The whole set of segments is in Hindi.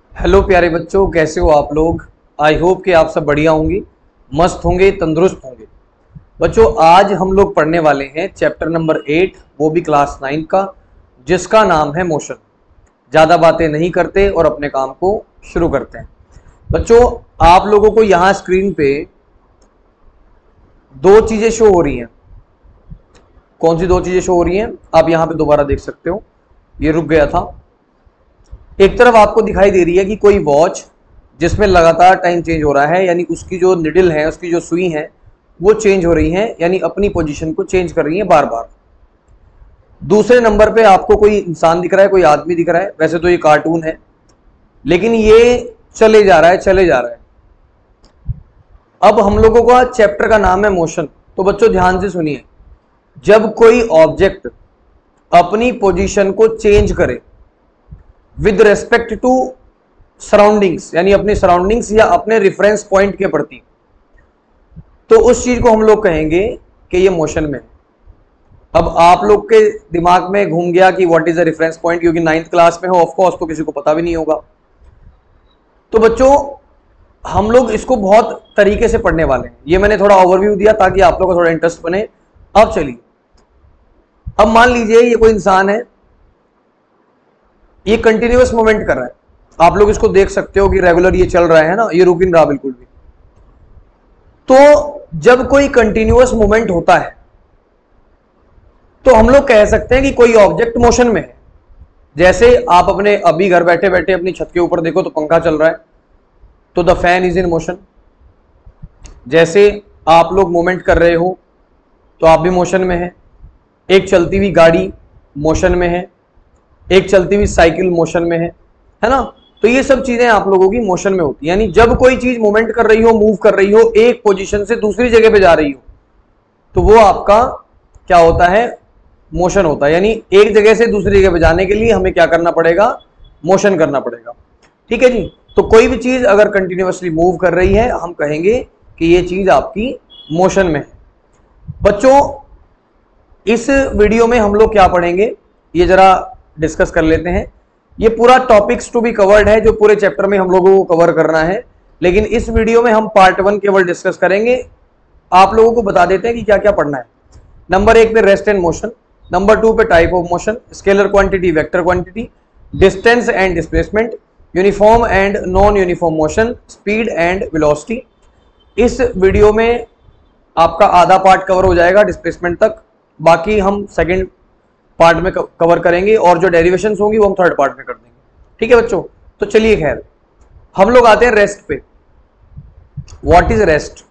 हेलो प्यारे बच्चों, कैसे हो आप लोग। आई होप कि आप सब बढ़िया होंगे, मस्त होंगे, तंदुरुस्त होंगे। बच्चों, आज हम लोग पढ़ने वाले हैं चैप्टर नंबर 8, वो भी क्लास 9 का, जिसका नाम है मोशन। ज़्यादा बातें नहीं करते और अपने काम को शुरू करते हैं। बच्चों, आप लोगों को यहाँ स्क्रीन पे दो चीज़ें शो हो रही हैं। कौन सी दो चीज़ें शो हो रही हैं आप यहाँ पे दोबारा देख सकते हो। ये रुक गया था। एक तरफ आपको दिखाई दे रही है कि कोई वॉच जिसमें लगातार टाइम चेंज हो रहा है, यानी उसकी जो निडल है, उसकी जो सुई है, वो चेंज हो रही है, यानी अपनी पोजीशन को चेंज कर रही है बार बार। दूसरे नंबर पे आपको कोई इंसान दिख रहा है, कोई आदमी दिख रहा है। वैसे तो ये कार्टून है, लेकिन ये चले जा रहा है, चले जा रहा है। अब हम लोगों का चैप्टर का नाम है मोशन। तो बच्चों ध्यान से सुनिए, जब कोई ऑब्जेक्ट अपनी पोजीशन को चेंज करे विद रेस्पेक्ट टू सराउंडिंग्स, यानी अपनी सराउंडिंग्स या अपने रेफरेंस पॉइंट के प्रति, तो उस चीज को हम लोग कहेंगे कि ये मोशन में है। अब आप लोग के दिमाग में घूम गया कि what is a reference point, क्योंकि 9th क्लास में हो, ऑफ कोर्स तो किसी को पता भी नहीं होगा। तो बच्चों, हम लोग इसको बहुत तरीके से पढ़ने वाले हैं। ये मैंने थोड़ा ओवरव्यू दिया ताकि आप लोग का थोड़ा इंटरेस्ट बने। अब चलिए, अब मान लीजिए ये कोई इंसान है, ये कंटिन्यूअस मूवमेंट कर रहा है। आप लोग इसको देख सकते हो कि रेगुलर ये चल रहा है ना, ये रुक नहीं रहा बिल्कुल भी। तो जब कोई कंटिन्यूअस मूवमेंट होता है तो हम लोग कह सकते हैं कि कोई ऑब्जेक्ट मोशन में है। जैसे आप अपने अभी घर बैठे बैठे अपनी छत के ऊपर देखो तो पंखा चल रहा है, तो the fan is in motion. जैसे आप लोग मूवमेंट कर रहे हो तो आप भी मोशन में है। एक चलती हुई गाड़ी मोशन में है, एक चलती हुई साइकिल मोशन में है ना। तो ये सब चीजें आप लोगों की मोशन में होती है। यानी जब कोई चीज मूवमेंट कर रही हो, मूव कर रही हो, एक पोजीशन से दूसरी जगह पे जा रही हो, तो वो आपका क्या होता है, मोशन होता है। यानी एक जगह से दूसरी जगह पे जाने के लिए हमें क्या करना पड़ेगा, मोशन करना पड़ेगा। ठीक है जी। तो कोई भी चीज अगर कंटिन्यूअसली मूव कर रही है, हम कहेंगे कि ये चीज आपकी मोशन में है। बच्चों, इस वीडियो में हम लोग क्या पढ़ेंगे, ये जरा डिस्कस कर लेते हैं। ये पूरा टॉपिक्स टू बी कवर्ड है, जो पूरे चैप्टर में हम लोगों को कवर करना है, लेकिन इस वीडियो में हम पार्ट 1 केवल डिस्कस करेंगे। आप लोगों को बता देते हैं कि क्या क्या पढ़ना है। नंबर 1 पे रेस्ट एंड मोशन, नंबर 2 पे type of motion, scalar quantity, vector quantity, distance and displacement, uniform and non uniform motion, speed and velocity. इस वीडियो में आपका आधा पार्ट कवर हो जाएगा डिस्प्लेसमेंट तक, बाकी हम सेकेंड पार्ट में कवर करेंगे, और जो डेरिवेशंस होंगी वो हम थर्ड पार्ट में कर देंगे। ठीक है बच्चों। तो चलिए, खैर हम लोग आते हैं रेस्ट पे। What is rest.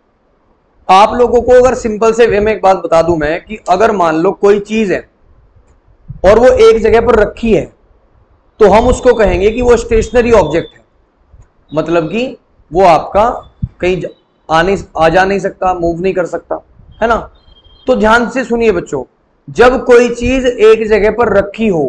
आप लोगों को अगर सिंपल से वे में एक बात बता दूं मैं, कि अगर मान लो कोई चीज है और वो एक जगह पर रखी है, तो हम उसको कहेंगे कि वो स्टेशनरी ऑब्जेक्ट है। मतलब कि वो आपका कहीं आ जा नहीं सकता, मूव नहीं कर सकता, है ना। तो ध्यान से सुनिए बच्चों, जब कोई चीज एक जगह पर रखी हो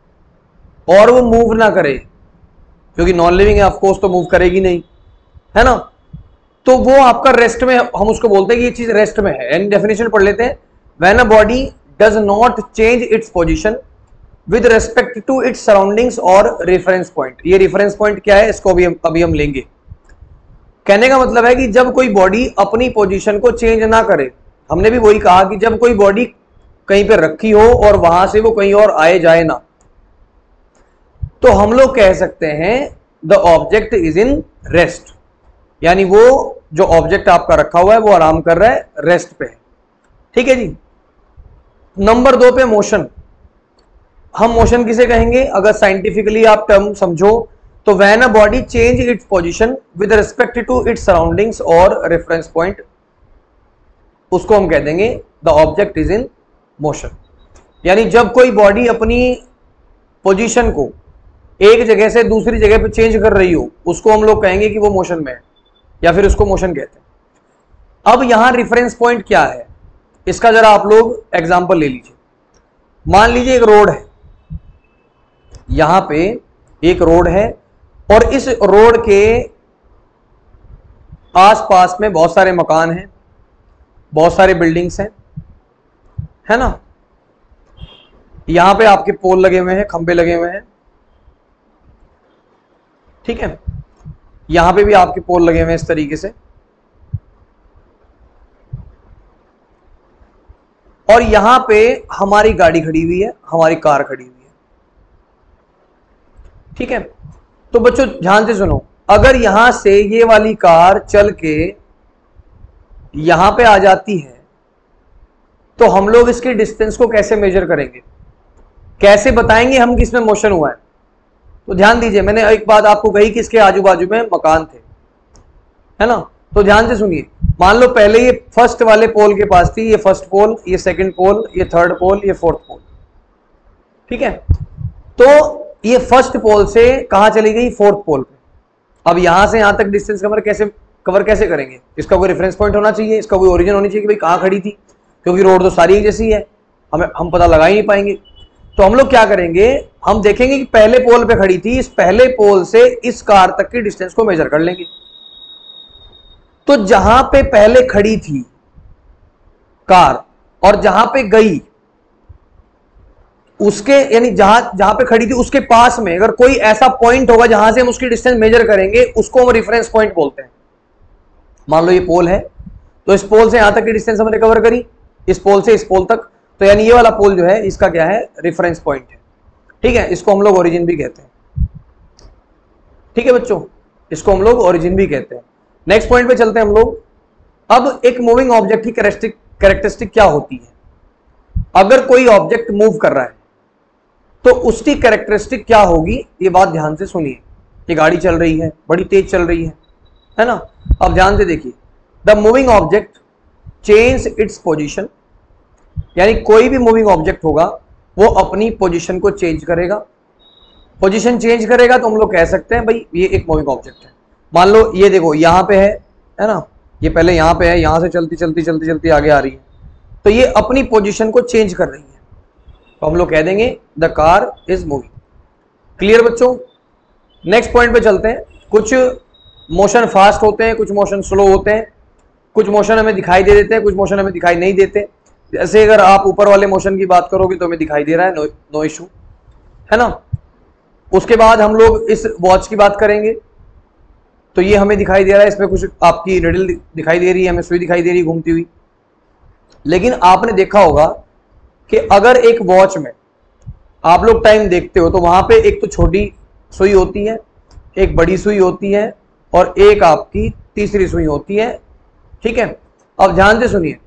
और वो मूव ना करे, क्योंकि नॉन लिविंग है, ऑफ कोर्स तो मूव करेगी नहीं, है ना, तो वो आपका रेस्ट में, हम उसको बोलते हैं कि ये चीज रेस्ट में है। यानी डेफिनेशन पढ़ लेते हैं। When a body does not change its position with respect to its surroundings और रेफरेंस पॉइंट। ये रेफरेंस पॉइंट क्या है, इसको अभी हम लेंगे। कहने का मतलब है कि जब कोई बॉडी अपनी पोजीशन को चेंज ना करे, हमने भी वही कहा कि जब कोई बॉडी कहीं पे रखी हो और वहां से वो कहीं और आए जाए ना, तो हम लोग कह सकते हैं the object is in rest. यानी वो जो ऑब्जेक्ट आपका रखा हुआ है वो आराम कर रहा है, रेस्ट पे है। ठीक है जी। नंबर 2 पे मोशन। हम मोशन किसे कहेंगे, अगर साइंटिफिकली आप टर्म समझो, तो when a body change its position with respect to its surroundings और रेफरेंस पॉइंट, उसको हम कह देंगे the object is in motion. यानी जब कोई बॉडी अपनी पोजीशन को एक जगह से दूसरी जगह पे चेंज कर रही हो, उसको हम लोग कहेंगे कि वो मोशन में है, या फिर उसको मोशन कहते हैं। अब यहां रेफरेंस पॉइंट क्या है, इसका जरा आप लोग एग्जांपल ले लीजिए। मान लीजिए एक रोड है, यहां पे एक रोड है, और इस रोड के आसपास में बहुत सारे मकान हैं, बहुत सारे बिल्डिंग्स हैं, है ना। यहां पे आपके पोल लगे हुए हैं, खंबे लगे हुए हैं। ठीक है, यहां पे भी आपके पोल लगे हुए हैं इस तरीके से, और यहां पे हमारी गाड़ी खड़ी हुई है, हमारी कार खड़ी हुई है। ठीक है, तो बच्चों ध्यान से सुनो, अगर यहां से ये वाली कार चल के यहां पे आ जाती है तो हम लोग इसके डिस्टेंस को कैसे मेजर करेंगे, कैसे बताएंगे हम किसमें मोशन हुआ है? तो ध्यान दीजिए, मैंने एक बात आपको कही कि इसके आजू बाजू में मकान थे, है ना, तो ध्यान से सुनिए। मान लो पहले ये फर्स्ट वाले पोल के पास थी, ये फर्स्ट पोल, ये सेकंड पोल, ये थर्ड पोल, ये फोर्थ पोल। ठीक है, तो ये फर्स्ट पोल से कहां चली गई? फोर्थ पोल पे। अब यहां से यहां तक डिस्टेंस कवर कैसे करेंगे? इसका कोई रेफरेंस पॉइंट होना चाहिए, इसका कोई ओरिजिन होनी चाहिए कि भाई कहां खड़ी थी, क्योंकि रोड तो सारी एक जैसी है, हम पता लगा ही नहीं पाएंगे। तो हम लोग क्या करेंगे, हम देखेंगे कि पहले पोल पे खड़ी थी, इस पहले पोल से इस कार तक की डिस्टेंस को मेजर कर लेंगे। तो जहां पे पहले खड़ी थी कार और जहां पे गई उसके, यानी जहां पे खड़ी थी उसके पास में अगर कोई ऐसा पॉइंट होगा जहां से हम उसकी डिस्टेंस मेजर करेंगे, उसको हम रेफरेंस पॉइंट बोलते हैं। मान लो ये पोल है, तो इस पोल से यहां तक की डिस्टेंस हमने कवर करी, इस पोल से इस पोल तक, तो यानी ये वाला पोल जो है इसका क्या है? रेफरेंस पॉइंट है। ठीक है, इसको हम लोग ओरिजिन भी कहते हैं। ठीक है बच्चों, इसको हम लोग ओरिजिन भी कहते हैं। नेक्स्ट पॉइंट पे चलते हैं हम लोग। अब एक मूविंग ऑब्जेक्ट की कैरेक्टरिस्टिक क्या होती है? अगर कोई ऑब्जेक्ट मूव कर रहा है तो उसकी कैरेक्टरिस्टिक क्या होगी, ये बात ध्यान से सुनिए। ये गाड़ी चल रही है, बड़ी तेज चल रही है ना। अब ध्यान से देखिए, the moving object change its position, यानी कोई भी मूविंग ऑब्जेक्ट होगा वो अपनी पोजीशन को चेंज करेगा। पोजीशन चेंज करेगा तो हम लोग कह सकते हैं भाई ये एक मूविंग ऑब्जेक्ट है। मान लो ये देखो यहां पे है ना, ये पहले यहां पे है, यहां से चलती चलती चलती चलती आगे आ रही है, तो ये अपनी पोजीशन को चेंज कर रही है, तो हम लोग कह देंगे the car is moving. Clear बच्चों? नेक्स्ट पॉइंट पे चलते हैं। कुछ मोशन फास्ट होते हैं, कुछ मोशन स्लो होते हैं, कुछ मोशन हमें दिखाई दे देते हैं, कुछ मोशन हमें दिखाई नहीं देते। जैसे अगर आप ऊपर वाले मोशन की बात करोगे तो हमें दिखाई दे रहा है, नो इशू, है ना। उसके बाद हम लोग इस वॉच की बात करेंगे, तो ये हमें दिखाई दे रहा है, इसमें कुछ आपकी निडल दिखाई दे रही है, हमें सुई दिखाई दे रही है घूमती हुई। लेकिन आपने देखा होगा कि अगर एक वॉच में आप लोग टाइम देखते हो तो वहां पे एक तो छोटी सुई होती है, एक बड़ी सुई होती है, और एक आपकी तीसरी सुई होती है। ठीक है, अब ध्यान से सुनिए,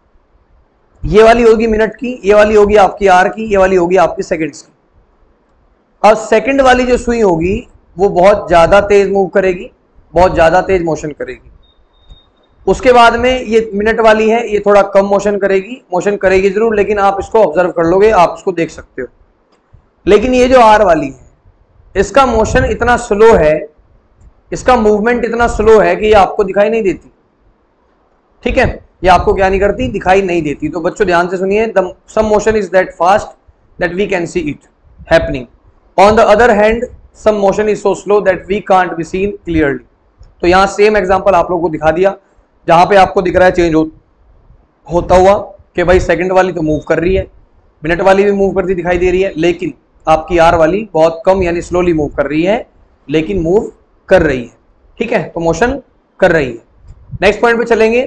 ये वाली होगी मिनट की, ये वाली होगी आपकी आर की, ये वाली होगी आपकी सेकंड्स की। अब सेकंड वाली जो सुई होगी वो बहुत ज्यादा तेज मूव करेगी, बहुत ज्यादा तेज मोशन करेगी। उसके बाद में ये मिनट वाली है, ये थोड़ा कम मोशन करेगी जरूर, लेकिन आप इसको ऑब्जर्व कर लोगे, आप इसको देख सकते हो। लेकिन ये जो आर वाली है, इसका मोशन इतना स्लो है, इसका मूवमेंट इतना स्लो है कि ये आपको दिखाई नहीं देती। ठीक है, ये आपको क्या नहीं करती? दिखाई नहीं देती। तो बच्चों ध्यान से सुनिए, some motion is that fast that we can see it happening, on the other hand some motion is so slow that we can't be seen clearly. तो यहाँ सेम एग्जांपल आप लोगों को दिखा दिया, जहां पे आपको दिख रहा है चेंज होता हुआ कि भाई सेकंड वाली तो मूव कर रही है, मिनट वाली भी मूव करती दिखाई दे रही है, लेकिन आपकी आर वाली बहुत कम यानी स्लोली मूव कर रही है, लेकिन मूव कर रही है। ठीक है, तो मोशन कर रही है। नेक्स्ट पॉइंट पे चलेंगे,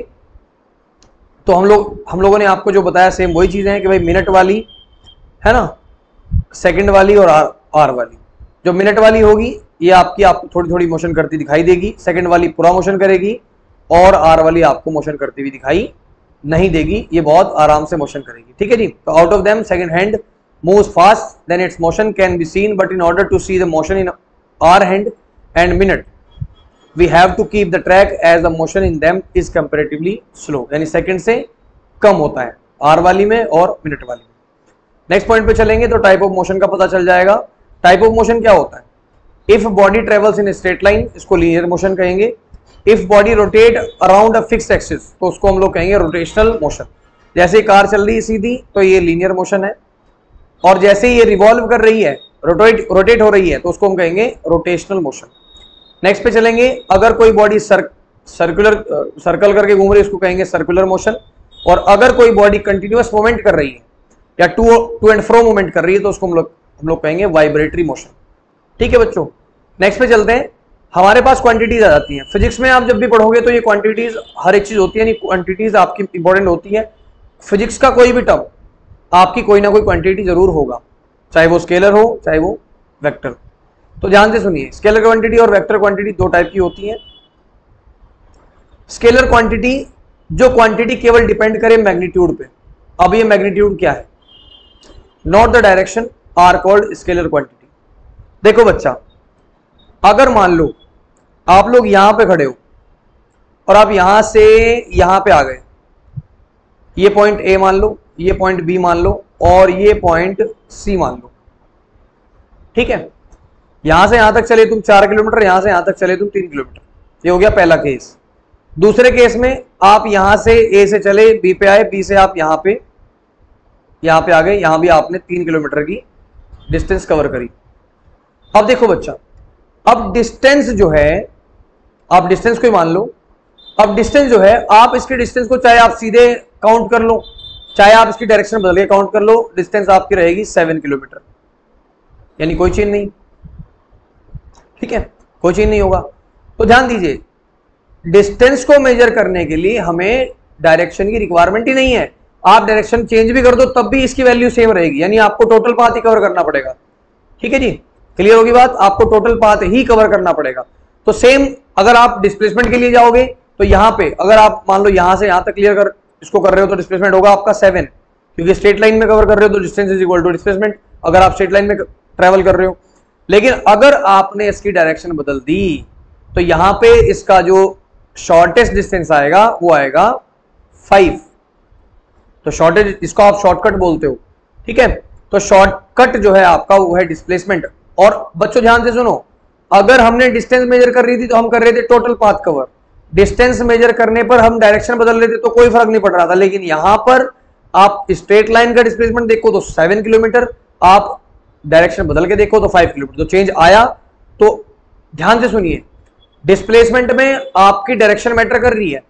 तो हम लोगों ने आपको जो बताया सेम वही चीजें हैं कि भाई मिनट वाली है ना, सेकंड वाली और आर वाली। जो मिनट वाली होगी ये आपको थोड़ी थोड़ी मोशन करती दिखाई देगी, सेकंड वाली पूरा मोशन करेगी, और आर वाली आपको मोशन करती हुई दिखाई नहीं देगी, ये बहुत आराम से मोशन करेगी। ठीक है जी, तो out of them second hand moves fast then its motion can be seen, but in order to see the motion in our hand and minute we have to keep the track as the motion in them is comparatively slow, यानी सेकंड से कम होता है आर वाली में और मिनट वाली में। नेक्स्ट पॉइंट पे चलेंगे तो टाइप ऑफ मोशन का पता चल जाएगा। टाइप ऑफ मोशन क्या होता है? If body travels in straight line, इसको लीनियर मोशन कहेंगे। If body rotate around a fixed axis, तो उसको हम लोग कहेंगे रोटेशनल मोशन। जैसे कार चल रही है सीधी तो ये लीनियर मोशन है, और जैसे ये रिवॉल्व कर रही है, रोटेट हो रही है, तो उसको हम कहेंगे रोटेशनल मोशन। नेक्स्ट पे चलेंगे, अगर कोई बॉडी सर्कल करके घूम रही है, उसको कहेंगे सर्कुलर मोशन। और अगर कोई बॉडी कंटिन्यूअस मूवमेंट कर रही है या टू एंड फ्रो मूवमेंट कर रही है, तो उसको हम लोग कहेंगे वाइब्रेटरी मोशन। ठीक है बच्चों, नेक्स्ट पे चलते हैं। हमारे पास क्वांटिटीज आ जाती हैं। फिजिक्स में आप जब भी पढ़ोगे तो ये क्वांटिटीज हर एक चीज होती है, क्वांटिटीज आपकी इंपॉर्टेंट होती है। फिजिक्स का कोई भी टर्म आपकी कोई ना कोई क्वांटिटी जरूर होगा, चाहे वो स्केलर हो चाहे वो वेक्टर। तो ध्यान से सुनिए, स्केलर क्वांटिटी और वेक्टर क्वांटिटी दो टाइप की होती है। स्केलर क्वांटिटी, जो क्वांटिटी केवल डिपेंड करे मैग्नीट्यूड पे। अब ये मैग्नीट्यूड क्या है, not the direction, are called scalar quantity. देखो बच्चा, अगर मान लो आप लोग यहां पे खड़े हो और आप यहां से यहां पे आ गए, ये पॉइंट ए मान लो, ये पॉइंट बी मान लो और ये पॉइंट सी मान लो, ठीक है। यहां से यहां तक चले तुम 4 किलोमीटर, यहां से यहां तक चले तुम 3 किलोमीटर। ये हो गया पहला केस। दूसरे केस में आप यहां से ए से चले बी पे आए, बी से आप यहां पे आ गए, यहां भी आपने 3 किलोमीटर की डिस्टेंस कवर करी। अब देखो बच्चा, अब डिस्टेंस जो है, आप डिस्टेंस को ही मान लो। अब डिस्टेंस जो है, आप इसके डिस्टेंस को चाहे आप सीधे काउंट कर लो, चाहे आप इसकी डायरेक्शन बदल के काउंट कर लो, डिस्टेंस आपकी रहेगी 7 किलोमीटर, यानी कोई चेंज नहीं, ठीक है, कोई चेंज नहीं होगा। तो ध्यान दीजिए, डिस्टेंस को मेजर करने के लिए हमें डायरेक्शन की रिक्वायरमेंट ही नहीं है। आप डायरेक्शन चेंज भी कर दो तब भी इसकी वैल्यू सेम रहेगी, यानी आपको टोटल पाथ ही कवर करना पड़ेगा, ठीक है जी, क्लियर होगी बात, आपको टोटल पाथ ही कवर करना पड़ेगा। तो सेम अगर आप डिस्प्लेसमेंट के लिए जाओगे तो यहां पे अगर आप मान लो यहां से यहां तक क्लियर कर इसको कर रहे हो तो डिस्प्लेसमेंट होगा आपका 7, क्योंकि स्ट्रेट लाइन में कवर कर रहे हो तो distance is equal to displacement, अगर आप स्ट्रेट लाइन में ट्रेवल कर रहे हो। लेकिन अगर आपने इसकी डायरेक्शन बदल दी तो यहां पे इसका जो शॉर्टेस्ट डिस्टेंस आएगा वो आएगा 5। तो शॉर्टेज, इसको आप शॉर्टकट बोलते हो, ठीक है। तो शॉर्टकट जो है आपका वो है डिस्प्लेसमेंट। और बच्चों ध्यान से सुनो, अगर हमने डिस्टेंस मेजर कर रही थी तो हम कर रहे थे total path cover, distance measure करने पर हम डायरेक्शन बदल रहे थे तो कोई फर्क नहीं पड़ रहा था। लेकिन यहां पर आप स्ट्रेट लाइन का डिस्प्लेसमेंट देखो तो 7 किलोमीटर, आप डायरेक्शन बदल के देखो तो 5 किलोमीटर, तो चेंज आया। तो ध्यान से सुनिए, डिस्प्लेसमेंट में आपकी डायरेक्शन मैटर कर रही है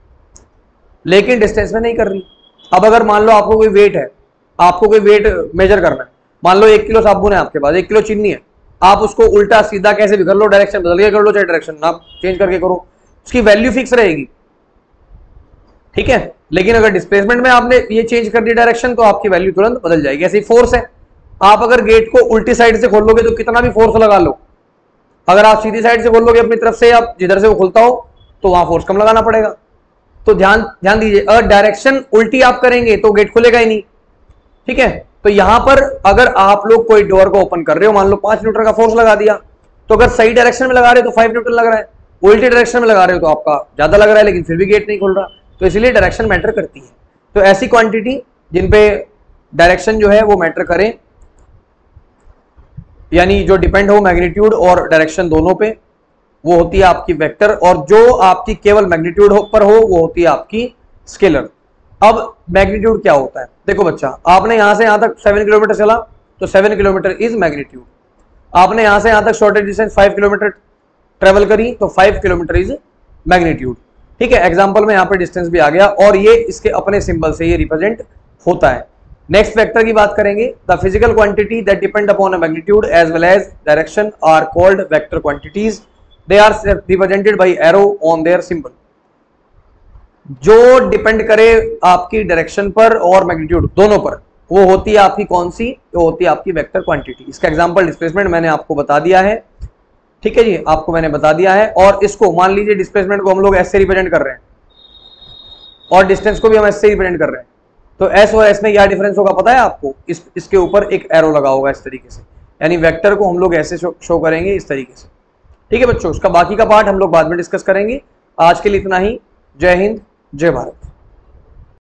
लेकिन डिस्टेंस में नहीं कर रही। अब अगर मान लो आपको कोई वेट है, आपको कोई वेट मेजर करना है, मान लो 1 किलो साबुन है आपके पास, 1 किलो चीनी है, आप उसको उल्टा सीधा कैसे भी कर लो, डायरेक्शन बदल के कर लो, चाहे डायरेक्शन आप चेंज करके करो, उसकी वैल्यू फिक्स रहेगी, ठीक है। लेकिन अगर डिस्प्लेसमेंट में आपने ये चेंज कर दी डायरेक्शन तो आपकी वैल्यू तुरंत बदल जाएगी। ऐसे ही फोर्स है, आप अगर गेट को उल्टी साइड से खोलोगे तो कितना भी फोर्स लगा लो, अगर आप सीधी साइड से खोलोगे अपनी तरफ से, आप जिधर से वो खुलता हो तो वहां फोर्स कम लगाना पड़ेगा। तो ध्यान दीजिए, अगर डायरेक्शन उल्टी आप करेंगे तो गेट खुलेगा ही नहीं, ठीक है। तो यहां पर अगर आप लोग कोई डोर को ओपन कर रहे हो, मान लो 5 न्यूटन का फोर्स लगा दिया, तो अगर सही डायरेक्शन में लगा रहे हो तो 5 न्यूटन लग रहा है, उल्टी डायरेक्शन में लगा रहे हो तो आपका ज्यादा लग रहा है लेकिन फिर भी गेट नहीं खुल रहा। तो इसलिए डायरेक्शन मैटर करती है। तो ऐसी क्वांटिटी जिन पे डायरेक्शन जो है वो मैटर करे, यानी जो डिपेंड हो मैग्नीट्यूड और डायरेक्शन दोनों पे, वो होती है आपकी वेक्टर, और जो आपकी केवल मैग्नीट्यूड पर हो वो होती है आपकी स्केलर। अब मैग्नीट्यूड क्या होता है, देखो बच्चा, आपने यहां से यहां तक 7 किलोमीटर चला तो 7 किलोमीटर इज मैग्नीट्यूड। आपने यहां से यहां तक शॉर्टेज डिस्टेंस 5 किलोमीटर ट्रेवल करी तो 5 किलोमीटर इज मैग्नीट्यूड, ठीक है। एग्जांपल में यहां पे डिस्टेंस भी आ गया और ये इसके अपने सिंबल से ये रिप्रेजेंट होता है। नेक्स्ट वेक्टर की बात करेंगे, the physical quantity that depend upon a magnitude as well as direction are called vector quantities, they are represented by arrow on their symbol. जो डिपेंड करे आपकी डायरेक्शन पर और मैग्नीट्यूड दोनों पर, वो होती है आपकी कौन सी, वो होती है आपकी वेक्टर क्वांटिटी। इसका एग्जांपल डिस्प्लेसमेंट मैंने आपको बता दिया है, ठीक है जी, आपको मैंने बता दिया है। और इसको मान लीजिए डिस्प्लेसमेंट को हम लोग एस से रिप्रेजेंट कर रहे हैं और डिस्टेंस को भी हम एस से रिप्रेजेंट कर रहे हैं, तो एस और एस में क्या डिफरेंस होगा पता है आपको, इसके ऊपर एक एरो लगा होगा इस तरीके से, यानी वेक्टर को हम लोग ऐसे शो करेंगे इस तरीके से, ठीक है बच्चों। उसका बाकी का पार्ट हम लोग बाद में डिस्कस करेंगे। आज के लिए इतना ही। जय हिंद, जय भारत।